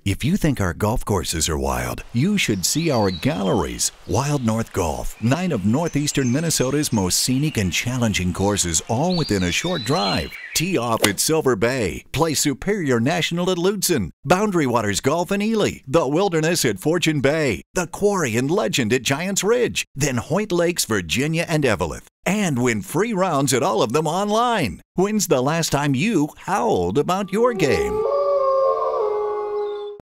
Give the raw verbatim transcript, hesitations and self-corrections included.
If you think our golf courses are wild, you should see our galleries. Wild North Golf, nine of northeastern Minnesota's most scenic and challenging courses, all within a short drive. Tee off at Silver Bay, play Superior National at Lutsen, Boundary Waters Golf in Ely, The Wilderness at Fortune Bay, the Quarry and Legend at Giants Ridge, then Hoyt Lakes, Virginia and Eveleth. And win free rounds at all of them online. When's the last time you howled about your game?